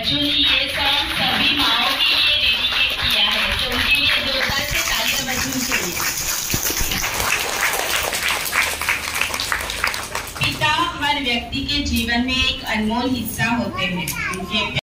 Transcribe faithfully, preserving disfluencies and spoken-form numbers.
बच्चों ने ये सॉन्ग सभी माओ के लिए डेडिकेट किया है, तो उनके लिए जोरदार से तालियां बजनी चाहिए। पिता हर व्यक्ति के जीवन में एक अनमोल हिस्सा होते हैं। उनके